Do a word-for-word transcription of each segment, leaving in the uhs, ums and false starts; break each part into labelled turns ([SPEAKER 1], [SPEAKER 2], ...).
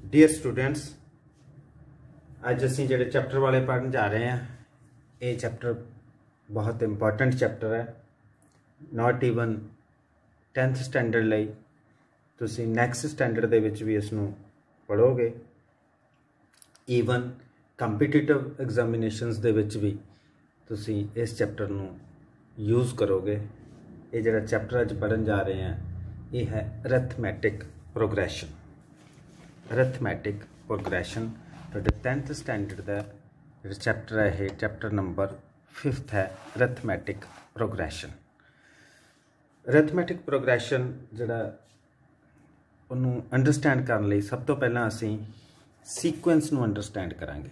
[SPEAKER 1] Dear students, अज असी जो chapter वाले पढ़न जा रहे हैं, ये चैप्टर बहुत इंपॉर्टेंट चैप्टर है। नॉट ईवन टेंथ स्टैंडर्ड लई तुसी नैक्सट स्टैंडर्ड दे विच भी इसनूं पढ़ोगे। ईवन कंपीटीटिव एग्जामिनेशनस दे विच भी तुसी इस चैप्टर नूं यूज़ करोगे। ये जिहड़ा चैप्टर अज पढ़न जा रहे हैं ये है अरिथमैटिक प्रोग्रैशन। अरिथमैटिक प्रोग्रैशन तुहाडे टेंथ स्टैंडर्ड का जो चैप्टर है, ये चैप्टर नंबर फिफ्थ है, अरिथमैटिक प्रोग्रैशन। अरिथमैटिक प्रोग्रैशन जिहड़ा उन्होंने अंडरस्टैंड करने लई सब तो पहला असी सीक्वेंस नूं अंडरस्टैंड करांगे।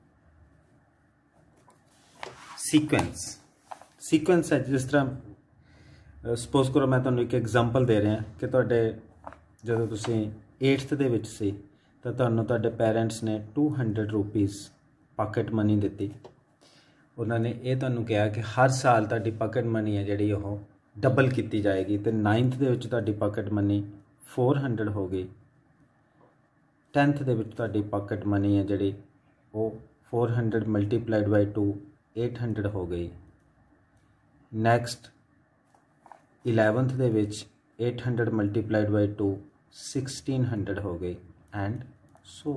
[SPEAKER 1] सीक्वेंस सीक्वेंस है जिस तरह सपोज करो मैं तुहानूं एक एग्जाम्पल दे रहा कि तुहाडे जदों तुसीं एट्थ दे विच सी तां तुहानूं तुहाडे पेरेंट्स ने two hundred rupees pocket money दित्ती। उन्होंने ये तुहानूं कहा कि हर साल तुहाडी पॉकेट मनी है जिहड़ी ओह डबल की जाएगी। तो नाइन्थ दे विच तुहाडी पॉकेट मनी फोर हंड्रड हो गई, टेंथ दे विच तुहाडी पॉकेट मनी है जिहड़ी वो four hundred multiplied by two eight hundred हो गई। नैक्सट इलैवंथ दे विच eight hundred multiplied by two sixteen hundred हो गई एंड सो।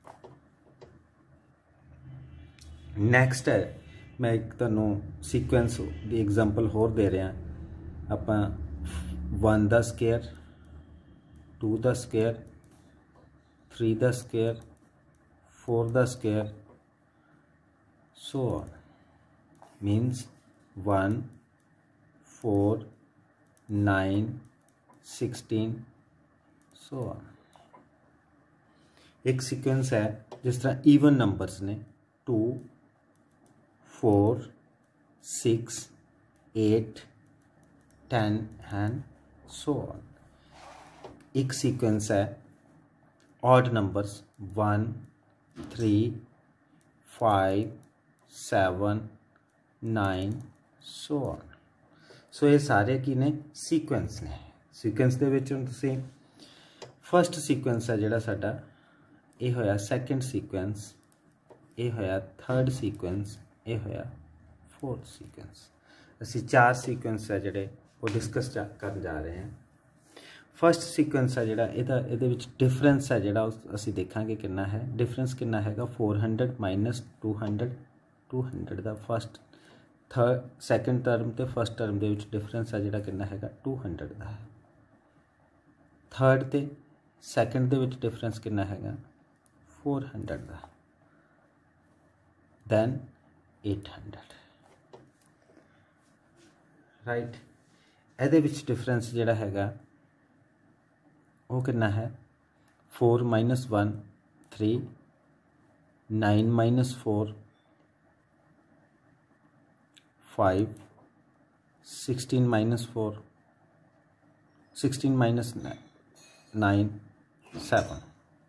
[SPEAKER 1] नैक्सट है मैं एक तुहानूं सीक्वेंस की एग्जाम्पल होर दे रहा। आपां वन द स्केयर, टू द स्केयर, थ्री द स्केयर, फोर द square, so on. Means one, four, nine, sixteen, so on. एक सीक्वेंस है जिस तरह ईवन नंबर्स ने two, four, six, eight, ten and so on. एक सीक्वेंस है odd numbers one, three, five, seven, nine, so on. So ये सारे की ने सीक्वेंस ने। सीक्वेंस दे विच हुण तुसीं फस्ट सीक्वेंस है जिहड़ा साडा ये होया सैकेंड सीक्वेंस, ये होया थर्ड सीक्वेंस, ये होया फोर्थ सीक्वेंस। असी चार सीक्वेंस है जिहड़े वो डिस्कस कर जा रहे हैं। फस्ट सीक्वेंस है जिहड़ा इहदा इहदे विच डिफरेंस है जिहड़ा असी देखांगे कितना है। डिफरेंस कितना हैगा four hundred minus two hundred, two hundred का फस्ट थर्ड सैकेंड टर्म तो फस्ट टर्म दे विच डिफरेंस है जिहड़ा कितना हैगा टू हंड्रड का है। थर्ड ते सैकेंड दे विच डिफरेंस कितना हैगा फोर हंड्रड का, दैन एट हंड्रड। राइट, इहदे विच डिफरेंस जिहड़ा हैगा वो कितना है four minus one three, nine minus four five, sixteen minus four, sixteen minus nine seven.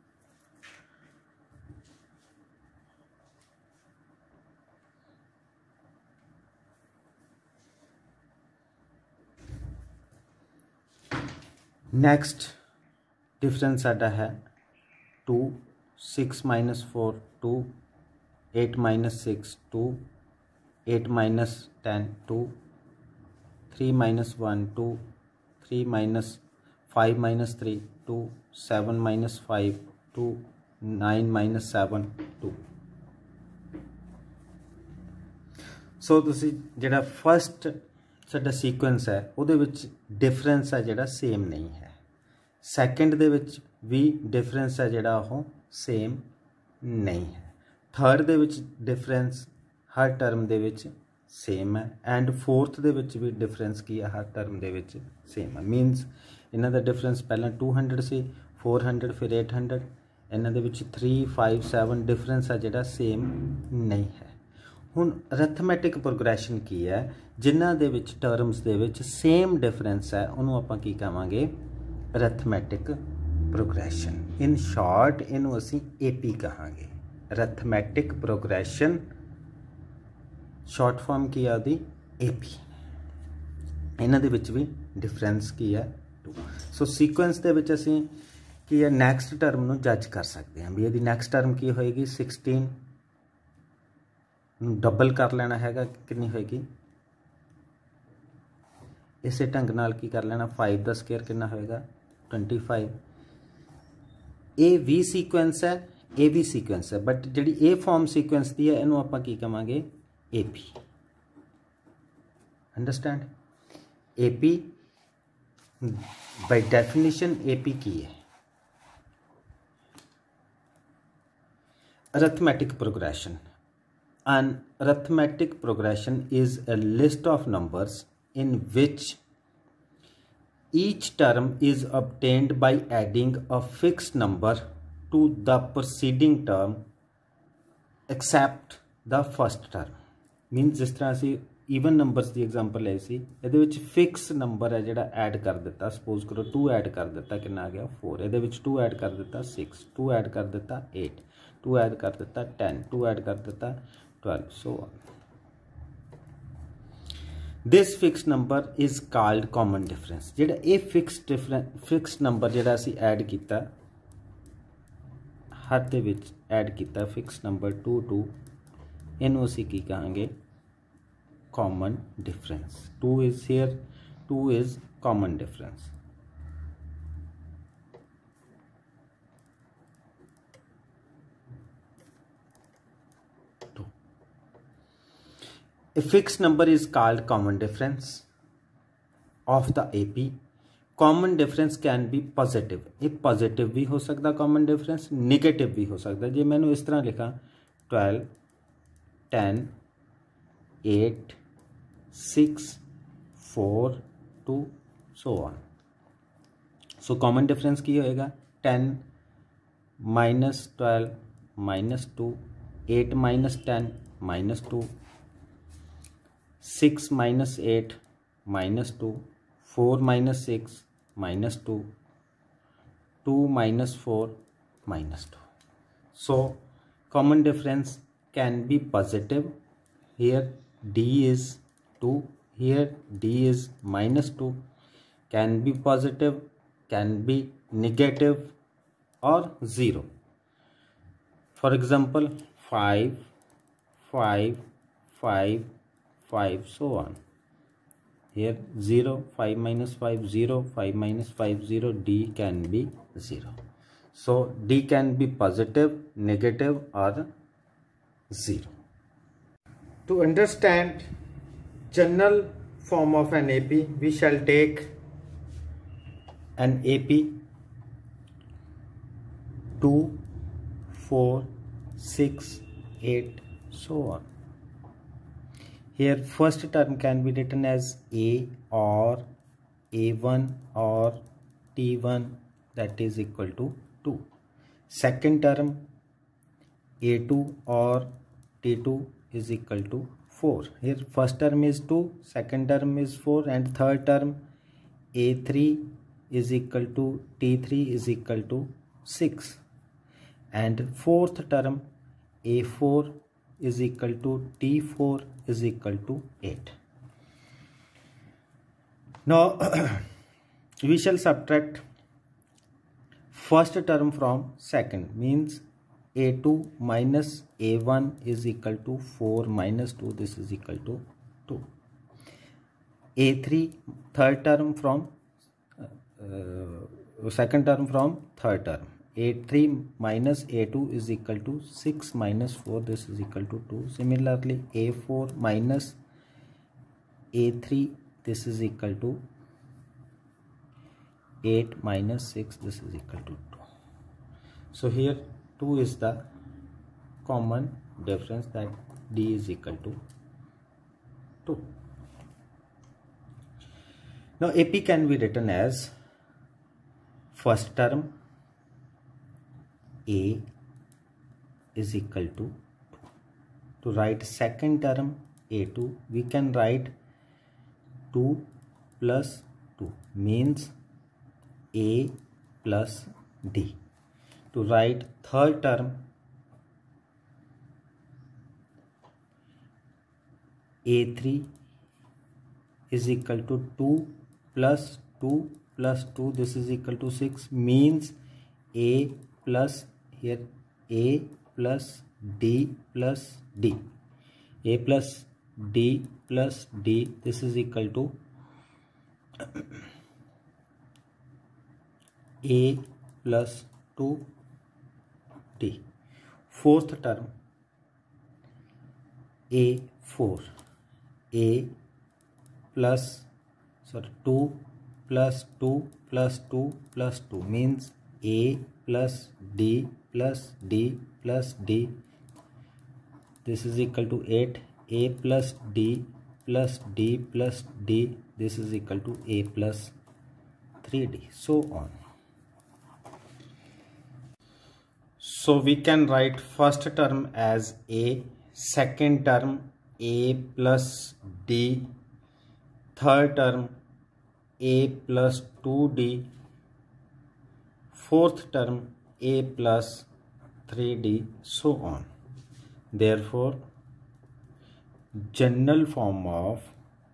[SPEAKER 1] Next difference साडा है two, six minus four two, eight minus six two, eight minus ten two, three minus one two, three minus five minus three two, seven minus five two, nine minus seven two. सो तुसी जिहड़ा first साडा sequence है उहदे विच difference है जिहड़ा same नहीं है। Second दे विच भी डिफरेंस है जिहड़ा ओह सेम नहीं है। थर्ड दे विच डिफरेंस हर टर्म दे विच सेम है एंड फोर्थ दे विच भी डिफरेंस की है हर टर्म दे विच सेम है। मीनस इन्हां दा डिफरेंस पहला टू हंड्रड सी, फोर हंड्रड फिर एट हंड्रड, इन्हां दे विच थ्री, फाइव, सैवन डिफरेंस है जिहड़ा सेम नहीं है। हुण अरिथमैटिक प्रोग्रैशन की है जिन्हां दे विच टर्म्स दे विच सेम डिफरेंस है उन्होंने आपां की कहांगे अरिथमैटिक प्रोग्रैशन। इन शॉर्ट इनू असी ए पी कहांगे। अरिथमैटिक प्रोग्रैशन शॉर्ट फॉर्म की है दी ए पी। इन्हां दे विच भी डिफरेंस की है टू। सो सीक्वेंस दे विच असी ਕੀ ਹੈ ਨੈਕਸਟ ਟਰਮ ਨੂੰ ਜੱਜ ਕਰ ਸਕਦੇ ਹਾਂ ਵੀ ਇਹਦੀ ਨੈਕਸਟ ਟਰਮ ਕੀ ਹੋਏਗੀ ਸਿਕਸਟੀਨ ਨੂੰ ਡਬਲ ਕਰ ਲੈਣਾ ਹੈਗਾ ਕਿੰਨੀ ਹੋਏਗੀ ਇਸੇ ਢੰਗ ਨਾਲ ਕੀ ਕਰ ਲੈਣਾ फाइव ਦਾ ਸਕੁਅਰ ਕਿੰਨਾ ਹੋਏਗਾ ट्वेंटी फाइव। ਇਹ ਵੀ ਸੀਕੁਐਂਸ ਹੈ ਇਹ ਵੀ ਸੀਕੁਐਂਸ ਹੈ ਬਟ ਜਿਹੜੀ ਇਹ ਫਾਰਮ ਸੀਕੁਐਂਸ ਦੀ ਹੈ ਇਹਨੂੰ ਆਪਾਂ ਕੀ ਕਵਾਂਗੇ ਏ ਪੀ। ਅੰਡਰਸਟੈਂਡ ਏ ਪੀ ਬਾਈ ਡੈਫੀਨੇਸ਼ਨ ਏ ਪੀ ਕੀ ਹੈ arithmetic progression. An arithmetic progression is a list of numbers in which each term is obtained by adding a fixed number to the preceding term except the first term. Means जिस तरह ਅਸੀਂ even numbers ਦੀ example ਲਈ ਸੀ ਇਹਦੇ ਵਿੱਚ fix number ਹੈ ਜਿਹੜਾ add ਕਰ ਦਿੱਤਾ ਸਪੋਜ਼ ਕਰੋ टू ਐਡ ਕਰ ਦਿੱਤਾ ਕਿੰਨਾ ਆ ਗਿਆ फोर ਇਹਦੇ ਵਿੱਚ टू ਐਡ ਕਰ ਦਿੱਤਾ सिक्स टू ਐਡ ਕਰ ਦਿੱਤਾ एट टू ऐड कर देता टेन टू ऐड कर देता twelve so on. This fix number is called common difference. जेड़ा ये फिक्स डिफरेंस फिक्स नंबर जेड़ा असी ऐड किया हर दे विच ऐड किया फिक्स नंबर टू टू इनू असी की कहांगे common difference. Two is here two is common difference. A fixed number is called common difference of the A P. Common difference can be positive. एक positive भी हो सकता common difference, negative भी हो सकता। जे मैंने इस तरह लिखा twelve ten eight six four two so on. So common difference की होएगा ten minus twelve minus two eight minus ten minus two six minus eight minus two four minus six minus two two minus four minus two. So common difference can be positive here d is two here d is minus two can be positive can be negative or zero. For example five five five five so on। here zero five minus five zero five minus five zero d can be zero। so d can be positive negative or zero। to understand general form of an A P we shall take an A P two four six eight so on। here first term can be written as a or a one or t one that is equal to two। second term a two or t two is equal to four। here first term is two second term is four and third term a three is equal to t three is equal to six and fourth term a four is equal to t four is equal to eight। now we shall subtract first term from second means a two minus a one is equal to four minus two this is equal to two। a three third term from uh, second term from third term a three minus a two is equal to six minus four this is equal to two। similarly a four minus a three this is equal to eight minus six this is equal to two। so here two is the common difference that d is equal to two। now A P can be written as first term a is equal to two। to write second term a two we can write two plus two means a plus d। to write third term a three is equal to two plus two plus two this is equal to six means A plus here A plus D plus D. A plus D plus D, this is equal to A plus two D. Fourth term A four. A plus sorry two plus two plus two plus two means A plus D plus D plus D. This is equal to eight. A plus D plus D plus D. This is equal to A plus three D. So on. So we can write first term as A, second term A plus D, third term A plus two D, fourth term A plus three D, so on. Therefore, general form of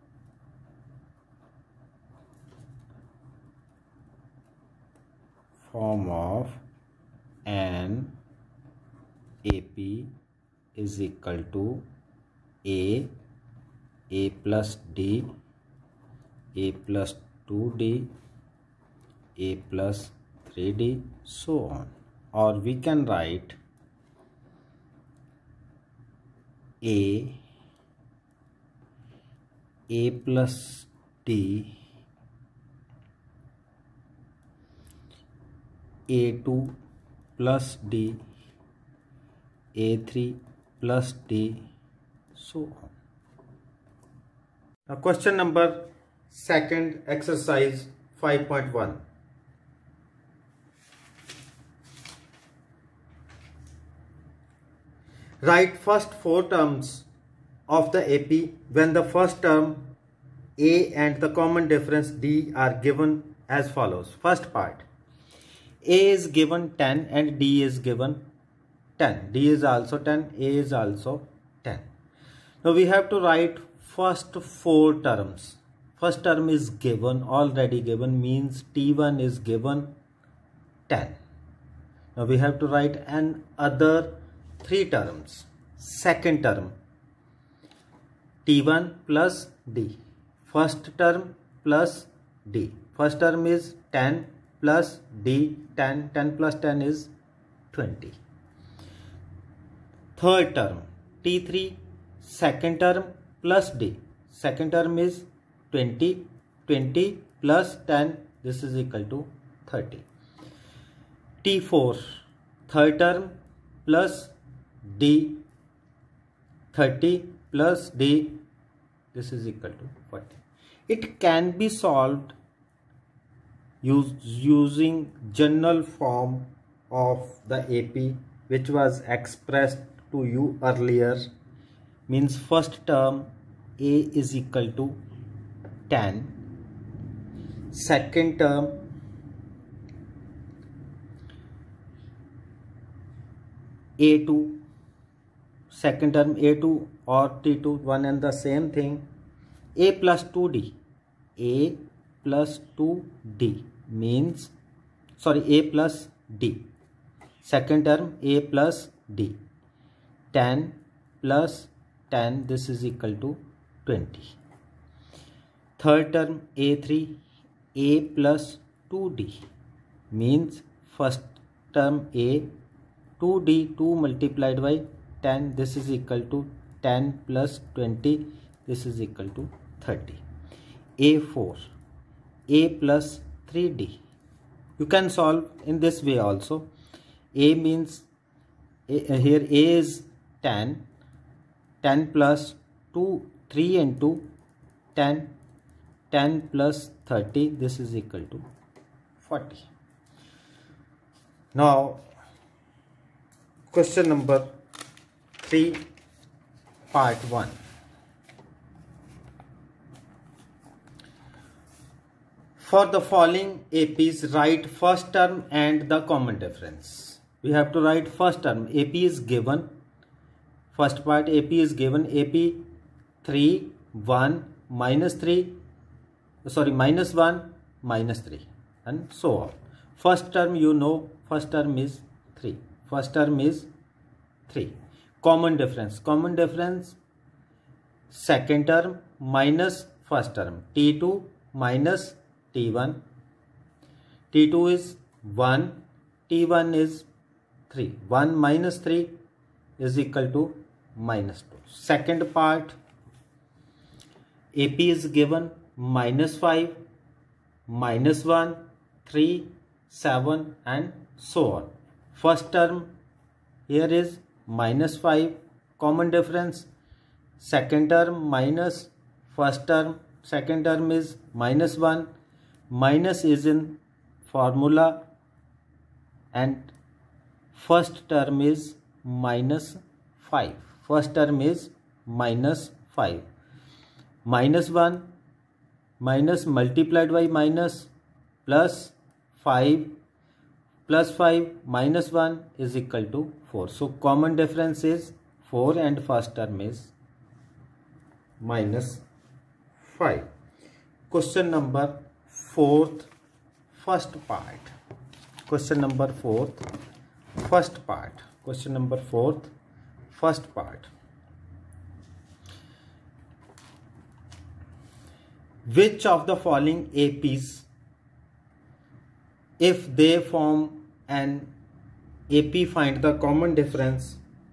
[SPEAKER 1] form of an A P is equal to A, A plus D, A plus two D, A plus three D, so on. Or we can write A, A plus D, A two plus D, A three plus D, so on. Now question number second, exercise five point one. Write first four terms of the A P when the first term A and the common difference D are given as follows. First part, A is given ten and D is given ten. D is also ten, A is also ten. Now we have to write first four terms. First term is given, already given, means T one is given ten. Now we have to write an other three terms. Second term T one plus D. First term plus D. First term is ten plus D, ten. ten plus ten is twenty. Third term T three. Second term plus D. Second term is twenty. twenty plus ten. This is equal to thirty. T four. Third term plus D. thirty plus D. This is equal to forty. It can be solved use, using general form of the A P which was expressed to you earlier. Means first term A is equal to ten. Second term A two. Second term A two or T two, one and the same thing. A plus two D. A plus two D means, sorry, A plus D. Second term A plus D. ten plus ten, this is equal to twenty. Third term A three. A plus two D means first term A, two D, two multiplied by ten, this is equal to ten plus twenty, this is equal to thirty. A four. A plus three D. You can solve in this way also. A means A, here A is ten. ten plus two, three and two, ten. ten plus thirty, this is equal to forty. Now question number three, part one. For the following A Ps, write first term and the common difference. We have to write first term. A P is given. First part A P is given. A P three, one, minus three, sorry, minus one, minus three, and so on. First term you know, first term is three. First term is three. Common difference. Common difference, second term minus first term. T two minus T one. T two is one. T one is three. one minus three is equal to minus two. Second part, A P is given minus five, minus one, three, seven and so on. First term here is minus five, common difference. Second term minus first term, second term is minus one. Minus is in formula and first term is minus five. First term is minus five. Minus one minus multiplied by minus plus five plus five minus one is equal to four. So common difference is four and first term is minus five. Question number fourth, first part. Question number fourth, first part. Question number fourth, first part. Which of the following A Ps, if they form an A P, find the common difference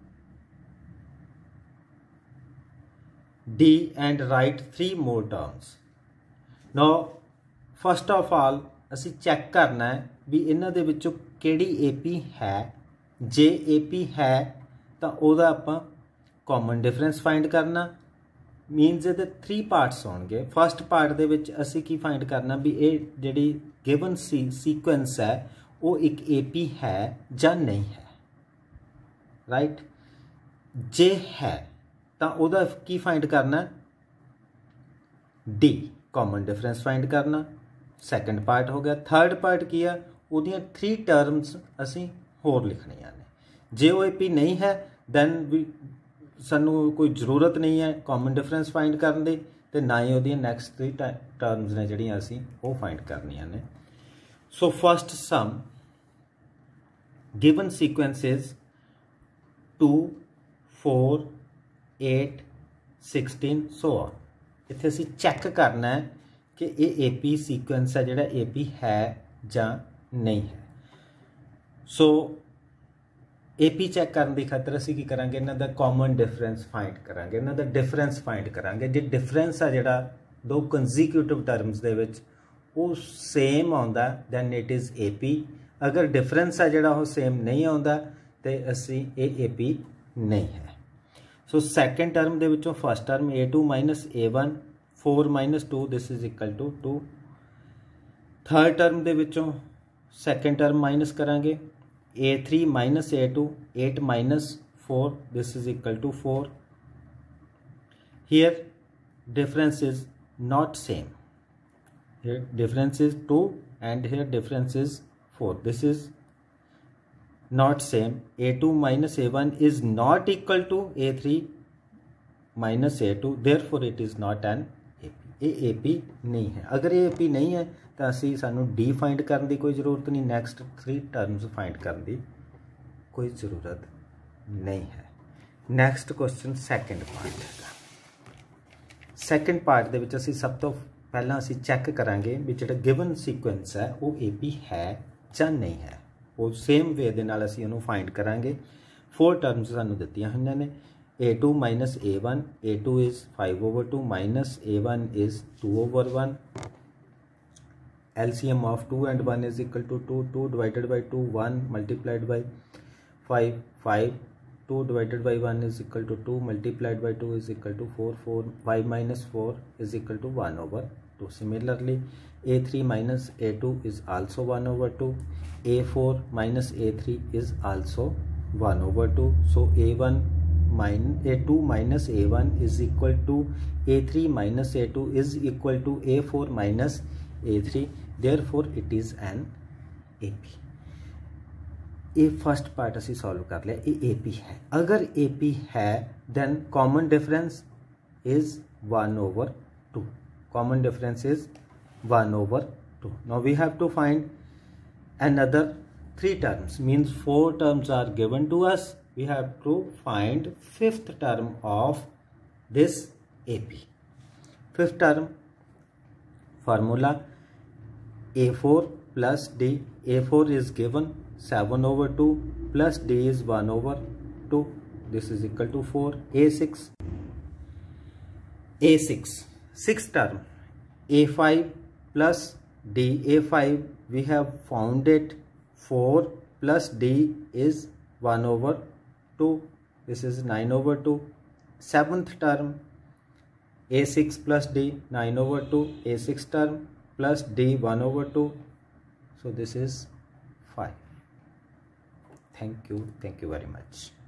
[SPEAKER 1] D and write three more terms. Now first of all ਅਸੀਂ check ਕਰਨਾ ਹੈ ਵੀ ਇਹਨਾਂ ਦੇ ਵਿੱਚੋਂ ਕਿਹੜੀ A P ਹੈ। ਜੇ A P ਹੈ ਤਾਂ ਉਹਦਾ ਆਪਾਂ common difference find ਕਰਨਾ। मीनस ਇਹਦੇ थ्री पार्ट्स होंगे। फस्ट पार्ट ਦੇ ਵਿੱਚ ਅਸੀਂ ਕੀ फाइंड करना भी ਇਹ ਜਿਹੜੀ गिवन सी सीक्वेंस है वो एक A P है ਜਾਂ नहीं है, राइट। जे है तो ਉਹਦਾ ਕੀ फाइंड करना, D कॉमन डिफरेंस फाइंड करना। सैकेंड पार्ट हो गया। थर्ड पार्ट की है ਉਹਦੀਆਂ थ्री टर्म्स ਅਸੀਂ ਹੋਰ ਲਿਖਣੀਆਂ ਨੇ। जे वो A P नहीं है दैन भी ਸਾਨੂੰ कोई ਜ਼ਰੂਰਤ नहीं है कॉमन डिफरेंस फाइंड करने ਦੀ, ਤੇ ਨਾ ਹੀ ਉਹਦੀਆਂ ਨੈਕਸਟ थ्री टर्म्स ने ਜਿਹੜੀਆਂ ਅਸੀਂ ਉਹ फाइंड करनियां ने। So first sum given sequence is two four eight sixteen so on. इत्थे असीं चैक करना है कि ये ए पी सीक्वेंस है जिहड़ा ए पी है जां नहीं है। सो ए पी चैक करने की खातर असीं की करांगे, इन्हां दा कॉमन डिफरेंस फाइंड करांगे, इन्हां दा डिफरेंस फाइंड करांगे। जे डिफरेंस है जिहड़ा दो कंजीक्यूटिव टर्म्स दे विच वो सेम आउंदा than it is A P. अगर डिफरेंस है जिहड़ा वो सेम नहीं आउंदा ते असीं ए ए पी नहीं है। सो सैकेंड टर्म दे विचों first term A two minus A one, four minus two this is equal to two. Third term दे विचों सैकेंड टर्म माइनस करांगे, A three minus A two, eight minus four this is equal to four. Here difference is not same, here difference is two and here difference is four. This is not same. A two minus A one is not equal to A three minus A two, therefore it is not an A P. ये A P नहीं है। अगर ये A P नहीं है तो असी सानू D फाइंड करने की कोई ज़रूरत नहीं, नेक्स्ट थ्री टर्म्स फाइंड करने की कोई ज़रूरत नहीं है। नेक्स्ट क्वेश्चन सैकेंड पार्ट है। सैकेंड पार्ट दे विच असी सब तो पहला असी चैक करांगे भी जो गिवन सीक्वेंस है वो ए पी है या नहीं है। वो सेम वे दे नाल असी उन्होंने फाइंड करांगे। फोर टर्म्स सानू दित्तियां होईयां ने, A two minus A one, A two is five over two minus A one is two over one. LCM of two and one is equal to two, two divided by two one multiplied by five, five two divided by one is equal to two multiplied by two is equal to four, four five minus four is equal to one over two. Similarly, A three minus A two is also one over two. A four minus A three is also one over two. So A one minus A two minus A one is equal to A three minus A two is equal to A four minus A three. Therefore, it is an A P. ये first part असी solve कर लिया, ये A P है। अगर A P है then common difference is one over two. Common difference is one over two. Now we have to find another three terms, means four terms are given to us. We have to find fifth term of this A P. Fifth term formula A four plus D. A four is given seven over two plus D is one over two. This is equal to four. A six. A six. Sixth term A five plus D. A five we have found it. four plus D is one over two. This is nine over two. Seventh term A six plus D, nine over two. A six term plus D, one over two. So this is five. Thank you. Thank you very much.